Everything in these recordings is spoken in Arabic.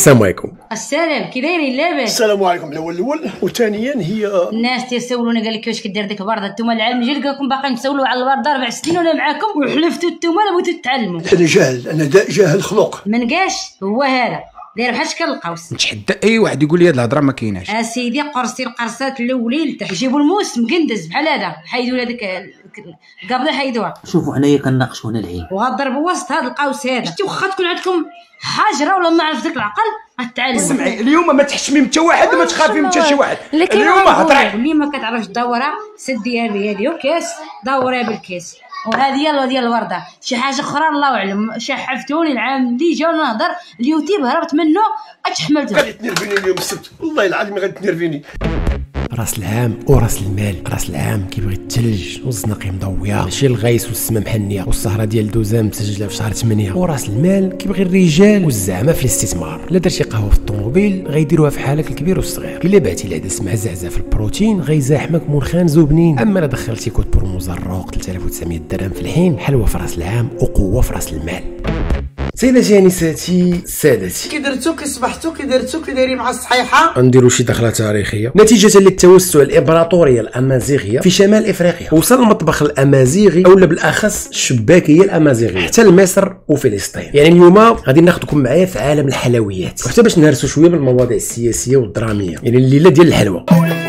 السلام عليكم. السلام، كي دايرين لاباس؟ السلام عليكم. الاول وثانيا هي الناس تيسولوني قال لك كيفاش كدير ديك البرده؟ نتوما العالم جا لكم باقيين تسولوا على البرده 4 سنين وانا معاكم وحلفتوا نتوما لا بغيتوا تتعلموا. انا جاهل، انا جاهل خلق. من قاش هو هذا داير بحال شكل القوس. نتحدى اي واحد يقول لي هاد الهضره ما كايناش. اسيدي قرصي القرصات الاولين لتحت، جيبوا الموس مقندز بحال هذا، حيدوا هذاك القبضه حيدوها. شوفوا حنايا كنناقشوا هنا العين وغضربوا وسط هذا القوس هذا. شتي واخا تكون عندكم حاجره ولا ما عرف داك العقل غتعلم. اسمعي اليوم ما تحشمي من حتى واحد وما تخافي من حتى شي واحد. اليوم هضري اللي ما كتعرفش تدورها سديها بهذه وكاس دوريها بالكاس، وهذه يلا ديال الورده. شي حاجه اخرى الله اعلم. شحفتوني العام اللي جا نهضر اليوتيوب هربت منه اتحملته. غادي تنرفيني اليوم السبت، والله العظيم غادي تنرفيني. راس العام وراس المال. راس العام كيبغي الثلج والزنقي مضويه، ماشي الغيس والسما محنيه والسهره ديال دوزام مسجله في شهر 8. وراس المال كيبغي الرجال والزعامه في الاستثمار. لا درتي قهوه في الطوموبيل غيديروها في حالك الكبير والصغير. الا بعتي العدس مع زعزع في البروتين غيزاحمك منخان زوبنين. اما لا دخلتي كود برومو زروق 3900 درهم في الحين، حلوه في راس العام وقوه في راس المال. سيداتي انساتي سادتي، كي درتو كي صبحتو كي درتو كي دايرين مع الصحيحه. غنديرو شي دخله تاريخيه نتيجه للتوسع الامبراطوريه الامازيغيه في شمال افريقيا. وصل المطبخ الامازيغي اولا بالاخص الشباكيه الامازيغيه حتى لمصر وفلسطين. يعني اليوم غادي ناخذكم معايا في عالم الحلويات، وحتى باش نهرسوا شويه بالمواضيع السياسيه والدراميه، يعني الليله ديال الحلوى.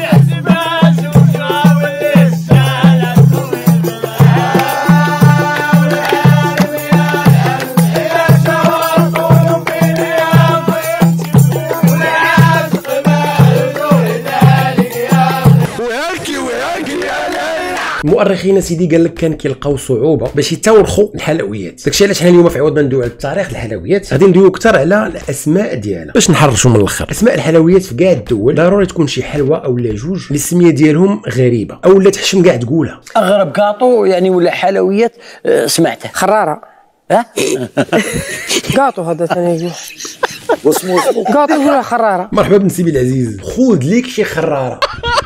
المؤرخين سيدي قال لك كان كيلقاو صعوبه باش يتورخوا الحلويات. داكشي علاش حنا اليوم في عوض ما ندويو على التاريخ الحلويات غادي ندويو اكثر على الاسماء ديالها باش نحرشوا من الاخر. اسماء الحلويات في كاع الدول ضروري تكون شي حلوه اولا جوج اللي السميه ديالهم غريبه اولا تحشم كاع تقولها. اغرب كاطو يعني ولا حلويات سمعته خراره ها كاطو هذا ثاني واسمو كاطو ولا خراره. مرحبا بن سيدي العزيز، خذ ليك شي خراره.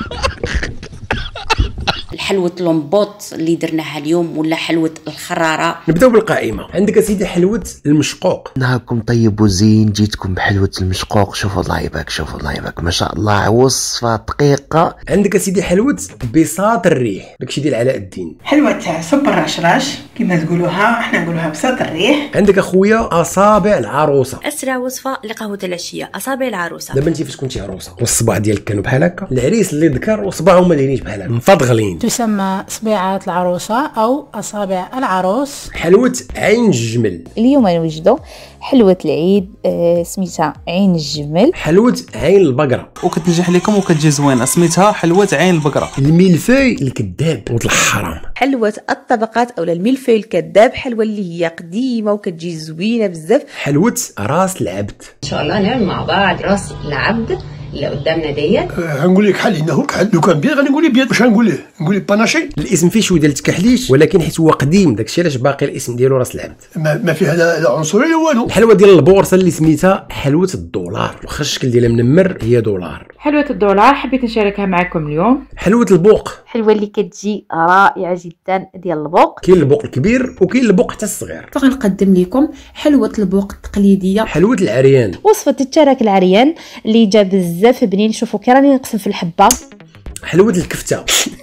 حلوة لومبوط اللي درناها اليوم ولا حلوة الخرارة. نبداو بالقائمة. عندك سيدي حلوة المشقوق. نهاركم طيب وزين، جيتكم بحلوة المشقوق. شوف الله يبارك، شوف الله يبارك، ما شاء الله وصفة دقيقة. عندك سيدي حلوة بساط الريح، داكشي ديال علاء الدين. حلوة صب الرشراش كما تقولوها، احنا نقولوها بساط الريح. عندك اخويا اصابع العروسة. اسرع وصفة لقهوة العشية اصابع العروسة. دابا انت فاش كنتي عروسة والصباع ديالك كانوا بحال هكا، العريس اللي ذكر وصباعه ما دايرينش بحال هكا مفضغلين، تسمى صبيعات العروسة أو أصابع العروس. حلوة عين الجمل. اليوم نوجدوا حلوة العيد سميتها عين الجمل. حلوة عين البقرة وكتنجح لكم وكتجي زوينة، سميتها حلوة عين البقرة. الملفاي الكذاب ولد الحرام. حلوة الطبقات أو الملفاي الكذاب، حلوة اللي هي قديمة وكتجي زوينة بزاف. حلوة راس العبد. إن شاء الله نعمل مع بعض راس العبد اللي قدامنا ديت. غنقول لك حل انه حل، لو كان بيض غنقول لي بيض، واش غنقول ليه؟ نقول ليه باناشي. الاسم فيه شويه ديال التكحليش ولكن حيت هو قديم داكشي علاش باقي الاسم ديالو راس العبد. ما فيها لا عنصريه والو. الحلوه ديال البورصه اللي سميتها حلوه الدولار، واخا الشكل ديالها منمر هي دولار. حلوه الدولار حبيت نشاركها معكم اليوم. حلوه البوق، حلوه اللي كتجي رائعه جدا ديال البوق. كاين البوق الكبير وكاين البوق حتى الصغير. فغنقدم لكم حلوه البوق التقليديه. حلوه العريان، وصفه التراك العريان اللي جا بزاف بنين. شوفوا كي راني نقسم في الحبه. حلوه الكفته.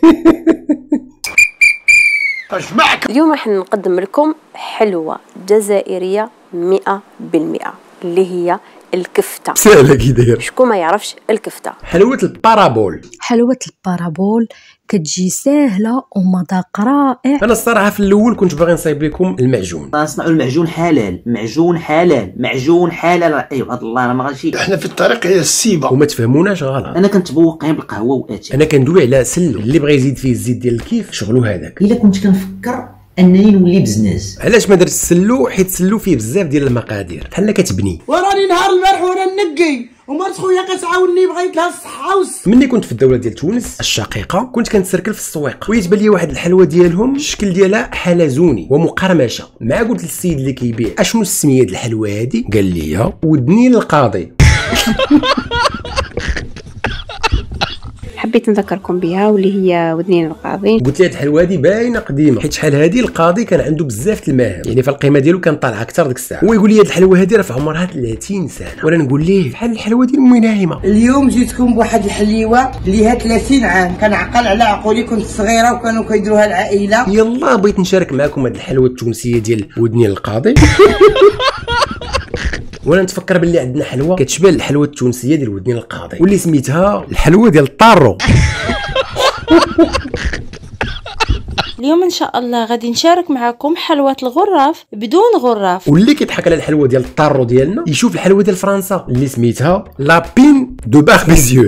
اجمعك. اليوم راح نقدم لكم حلوة جزائرية 100% اللي هي الكفتة. سهله كي داير، شكون ما يعرفش الكفتة. حلوه البارابول. حلوة البارابول كتجي ساهله ومذاق رائع. انا الصراحه في الاول كنت باغي نصايب لكم المعجون. نصنعوا المعجون حلال، معجون حلال، معجون حلال. ايوا هاد الله راه ما غاديش. احنا في الطريق هي السيبه وما تفهموناش غلط. انا كنتبوق غير بالقهوه واتاي. انا كندوي على سلو، اللي بغى يزيد فيه الزيت ديال الكيف شغلو هذاك. الا كنت كنفكر انني نولي بزناز. علاش ما درت السلو؟ حيت السلو فيه بزاف ديال المقادير بحال كتبني. وراني نهار البارح وانا نقي ومرت خويا كتعاوني بغيت لها الصحه مني كنت في الدوله ديال تونس الشقيقه كنت كنتسركل في السويق ويتبان لي واحد الحلوه ديالهم الشكل ديالها حلزوني ومقرمشه. مع قلت للسيد اللي كيبيع اشنو السميه ديال الحلوه هادي، قال لي ودني للقاضي. حبيت نذكركم بها واللي هي ودنين القاضي. قلت لي هاد الحلوه هادي باينه قديمه، حيت شحال هادي القاضي كان عنده بزاف المهام، يعني فالقيمه ديالو كان طالعه اكثر ديك الساعه. هو يقول لي هاد الحلوه هادي راه في عمرها 30 سنه، وانا نقول ليه بحال الحلوه ديال امي ناعمه. اليوم جيتكم بواحد الحليوه اللي لها 30 عام، كنعقل على عقولي، كنت صغيره وكانوا كيديروها العائله. يلا بغيت نشارك معكم هاد الحلوه التونسيه ديال ودنين القاضي. وانا نتفكر باللي عندنا حلوه كتشبه الحلوه التونسيه ديال ودنين القاضي واللي سميتها الحلوه ديال الطارو. اليوم ان شاء الله غادي نشارك معكم حلوه الغراف بدون غراف. واللي كيضحك على الحلوه ديال الطارو ديالنا يشوف الحلوه ديال فرنسا اللي سميتها لابين دو باغ بيزيو.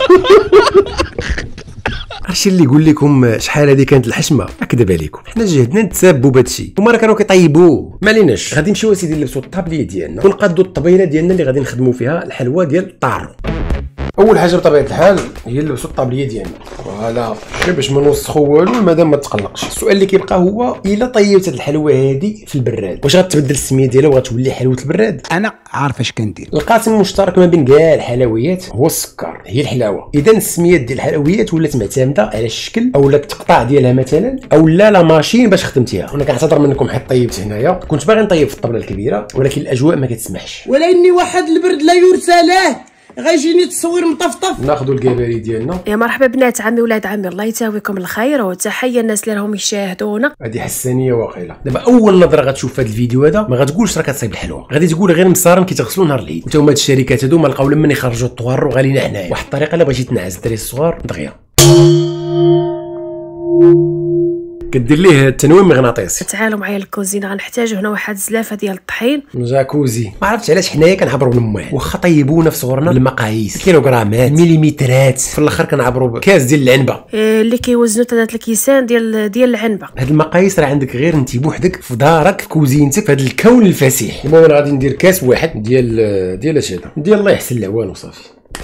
عرفتي اللي يقول لكم شحال هذه كانت الحشمه، اكذب عليكم، حنا جهدنا نتسابوا بهادشي، هما راه كانوا كيطيبوه. ما عليناش، غادي نمشيو اسيدي نلبسوا الطابليه ديالنا ونقادوا الطبيله ديالنا اللي غادي نخدموا فيها الحلوه ديال الطارو. اول حاجه بطبيعه الحال هي نلبسوا الطابليه ديالنا، فوالا باش ما نوسخوا والو المدام ما تقلقش. السؤال اللي كيبقى هو الا طيبت هاد الحلوه هادي في البراد واش غتبدل السميه ديالها وغتولي حلوه البراد؟ انا عارف اش كندير. القاسم المشترك ما بين كاع الحلويات هو السكر، هي الحلاوه. اذا السميات ديال الحلويات ولات معتمده على الشكل او التقطاع ديالها مثلا او لا ماشين باش خدمتيها. انا كنعتذر منكم حيت طيبت هنايا، كنت باغي نطيب في الطبله الكبيره ولكن الاجواء ما كتسمحش. ولكني واحد البرد لا يرثى له، غيجيني تصوير مطفطف. ناخذوا الكباري ديالنا. يا مرحبا بنات عمي ولاد عمي، الله يتاويكم الخير وتحيه الناس اللي راهم يشاهدونا. هذه حسانيه واقيله. دابا اول نظره غتشوف هذا الفيديو هذا ما غتقولش راه كتصايب الحلوه، غادي تقول غير مسارن كيتغسلوا نهار العيد. وتا هما هاد الشركات هادو ما لقاو لمن يخرجوا الطوارو غاليين حنايا. واحد الطريقه الا بغيتي تنعس الدراري الصغار دغيا كدير ليه التنويم مغناطيسي. تعالوا معايا للكوزينه، غنحتاجوا هنا واحد الزلافه ديال الطحين. جاكوزي. ما عرفتش علاش حنايا كنعبروا بالماء، واخا طيبونا في صغرنا بالمقاييس، كيلوغرامات، مليمترات، في الاخر كنعبروا بكاس ديال العنبه اللي كيوزنوا 3 الكيسان ديال العنبه. هاد المقاييس راه عندك غير انت بوحدك في دارك في كوزينتك في هاد الكون الفسيح. المهم انا غادي ندير كاس واحد ديال اش هذا ديال الله يحسن العوان وصافي.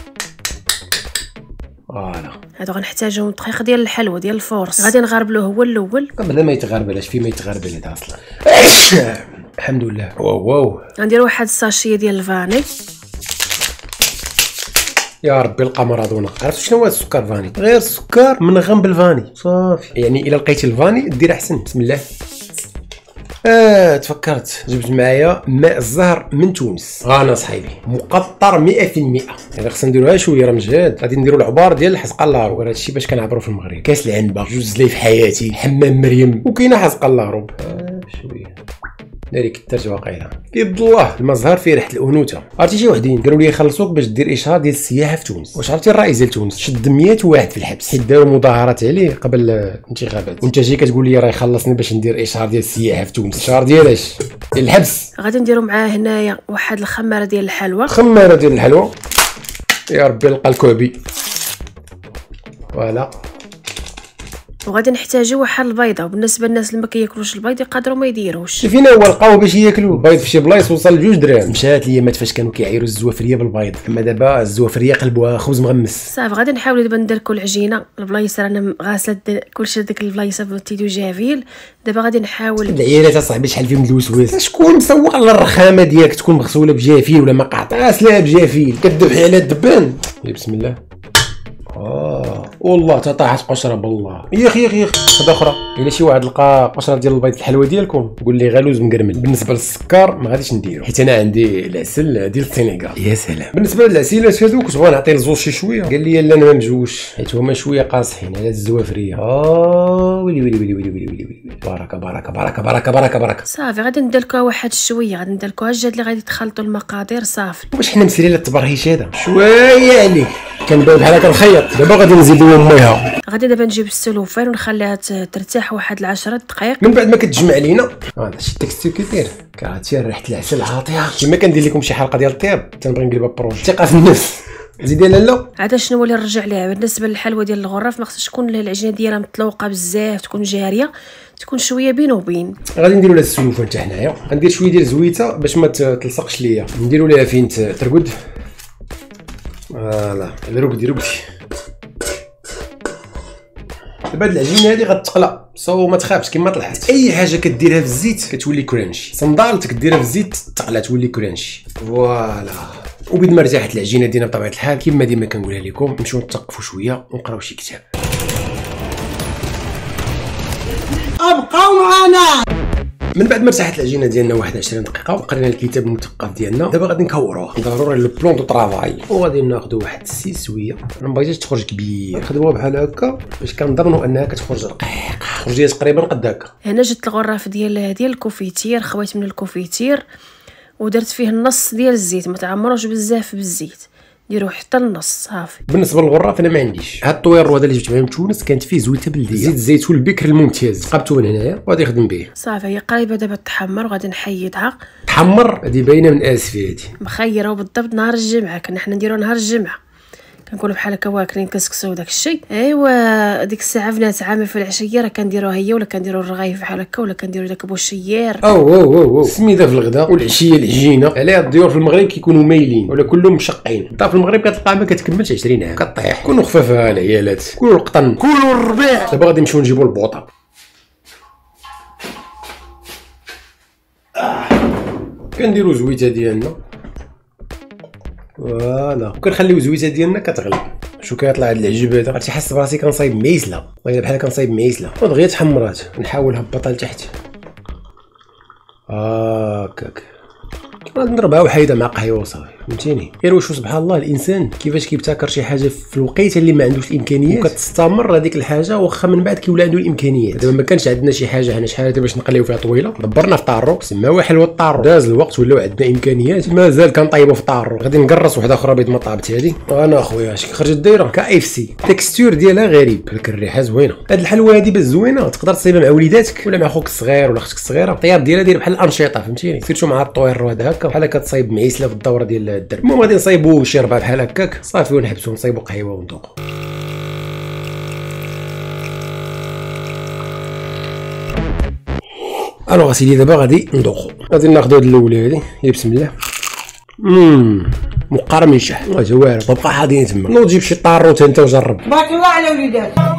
فوالا هادو غنحتاجو دقيق ديال الحلوه ديال الفورس، غادي نغربلوه هو الاول قبل ما يتغربل. اش فيه ما يتغربل هذا اصلا. الحمد لله. واو غندير واحد الساشيه ديال الفاني. يا ربي القمرضونه. عرفتوا شنو هو السكر فاني؟ غير السكر منغم بالفاني صافي. يعني الا لقيتي الفاني دير احسن. بسم الله. تفكرت جبت معايا ماء الزهر من تونس، انا صاحبي مقطر 100%. يعني خصنا نديروها شويه راه مجهد. غادي نديروا العبار ديال الحزقه اللاروب، هذا الشيء باش كنعبروا في المغرب. كاس العنبه، جوز لي في حياتي، حمام مريم، وكاينه حزقه اللاروب شويه داري كترت واقيلا. كيد الله المزهر فيه ريحه الانوثه. عرفتي شي وحدين قالوا لي يخلصوك باش دير اشهار ديال السياحه في تونس. واش عرفتي الرئيس ديال تونس شد 100 واحد في الحبس حيت داروا مظاهرات عليه قبل الانتخابات، وانت جاي كتقول لي راه يخلصني باش ندير اشهار ديال السياحه في تونس. اشهار ديال اش؟ ديال الحبس. غادي نديروا معاه هنايا واحد الخماره ديال الحلوى. خماره ديال الحلوى يا ربي لقى الكوبي. فوالا. وغادي نحتاجو واحد البيضه، وبالنسبه للناس اللي ما كياكلوش البيض يقدروا ما يديروش. فين هو لقاوه باش ياكلوا البيض في شي بلايص وصل ل2 دراهم. مشات ليامات فاش كانوا كيعيروا الزوافريه بالبيض، اما دابا الزوافريه قلبوها خبز مغمس. صافي غادي نحاولوا دابا نديركوا العجينه. البلايص رانا غاسله كلشي داك البلايصه بتيدو جافيل. دابا غادي نحاول. العيالات اصاحبي شحال فيهم الوسواس. شكون مسوق على الرخامه ديالك تكون مغسوله بجافيل ولا ما قاطع؟ غاسلها بجافيل كتذبحي على الدبان. بسم الله. والله طاحت قشره بالله. يخ هذا اخرى. الا شي واحد لقى قشره ديال البيض الحلوه ديالكم قول لي غلوز مقرمل. بالنسبه للسكر ما غاديش نديرو حيت انا عندي العسل ديال السنغال. يا سلام. بالنسبه للعسيلات هذوك كنت بغا نعطي لزوج شي شويه، قال لي لا انا ما مجوش حيت هما شويه قاصحين على الزوافريه. ويلي ويلي ويلي ويلي ويلي بركه بركه بركه بركه بركه بركه. صافي غادي نديركوها واحد شويه، غادي نديركوها الجهد اللي غادي تخلطوا المقادير صافي. واش حنا مسيرين للتبرهيش هذا شويه عليك كنبان بحال هكا الخيط. دابا غادي نزيدو ميها. غادي دابا نجيب السلوفان ونخليها ترتاح واحد 10 دقائق. من بعد ما كتجمع لينا هذا شي التكستير كيدير كرهتي ريحه العسل عاطيه. كيما كندير لكم شي حلقه ديال الطياب تنبغي نقلبها بروج. ثقه في النفس. زيدي لالا. عاد شنو هو اللي نرجع ليها بالنسبه للحلوه ديال الغراف؟ ما خصهاش تكون العجينه ديالها مطلوقه بزاف، تكون جاريه، تكون شويه بين وبين. غادي نديروا لها السلوفان حتى حنايا. غندير شويه ديال الزويته باش ما تلصقش ليا. نديروا لها فين ترقد. فوالا رقدي. دابا هاد العجينه هادي غتقلى ما تخافش كيما طلعت. اي حاجه كديرها في الزيت كتولي كرانشي. صندالتك ديرها في الزيت تقلى تولي كرانشي. فوالا وبعد ما ارتاحت العجينه ديالنا بطبيعه الحال كما ديما كنقولها لكم نمشيو نتثقفوا شويه ونقراو شي كتاب. ابقاو معنا. من بعد ما ارتاحت العجينه ديالنا 21 دقيقه وقرينا الكتاب المثقف ديالنا، دابا غادي نكوروه. ضروري لو بلون دو طرافاي، وغادي ناخذوا واحد السيسويه. انا ما بغيتش تخرج كبير، نخدموها بحال هكا باش كنضمنوا انها كتخرج رقيقه، خرج تقريبا قد هكا. هنا جبت الغراف ديال الكوفيتير، خويت من الكوفيتير ودرت فيه النص ديال الزيت، ما تعمروش بزاف بالزيت، ديروه حتى النص صافي. بالنسبه للغراف انا ما عنديش، هاد الطوير هذا اللي جبت معايا من تونس كانت فيه زويته بلديه، زيت الزيتون البكر الممتاز، قبته من هنايا وغادي نخدم به صافي. هي قريبه دابا تحمر وغادي نحيدها. تحمر هذه باينه من اسفي، هذه مخيره بالضبط نهار الجمعه، كنا حنا نديرو نهار الجمعه، كنكونوا بحال هكا واكلين كسكسو وداك الشيء. ايوا ديك الساعه بنات عامي في العشيه راه كنديروها هي، ولا كنديروا الرغايف بحال هكا، ولا كنديروا داك بوشيير او سميده في الغداء والعشيه العجينه. عليها الضيوف في المغرب كيكونوا مايلين ولا كلهم مشقين. انت في المغرب كتلقى ما كتكملش 20 عام كطيح. كونوا خفافه العيالات، كلوا القطن، كلوا الربيع. دابا غادي نمشيو نجيبوا البوطه. كنديروا زويته ديالنا فوالا، وكنخليو زويته ديالنا كتغلي. شو كيطلع هاد العجب هذا، عرفتي حس براسي كنصايب ميسله، والله بحال كنصايب ميسله ودغيا تحمرات. نحاول نهبطها لتحت هكاك، نضربها وحيده مع قهوه وصافي، فهمتيني. غير واش سبحان الله الانسان كيفاش كيبتكر شي حاجه في الوقيته اللي ما عندوش الامكانيات وكتستمر هذيك الحاجه واخا من بعد كيولي عنده الامكانيات. دابا ما كانش عندنا شي حاجه هنا شحال هذه باش نقليو فيها طويله، دبرنا في طارو سماوها حلوه الطارو. داز الوقت ولاو عندنا امكانيات، مازال كنطيبوا في طارو. غادي نقرص وحده اخرى بيض ما طابت هذه. انا اخويا اش خرجت دايره KFC، التكستور ديالها غريب، لكن الريحه زوينه. هاد الحلوه هذه باش زوينه تقدر تصايبها مع وليداتك ولا مع خوك الصغير ولا اختك الصغيره. الطياب ديالها داير بحال الانشطه، فهمتيني، سيرتو مع الطوير هذا هكا بحال كتصايب معيسله في الدوره ديال الدرب. المهم غادي نصايبوا شي ربع بحال هكاك صافي ونحبسوا نصايبوا قهوه وندوقوا. الو سيدي دابا غادي ندوقوا. غادي ناخذ هاد الاولى هادي، يا بسم الله. مقرمشه زوينه. وبقى حاضين تما، نوض جيب شي طاروت انت وجرب. بارك الله على وليداتك.